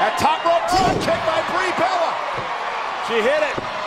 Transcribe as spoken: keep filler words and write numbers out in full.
That top rope drop kick by Brie Bella. She hit it.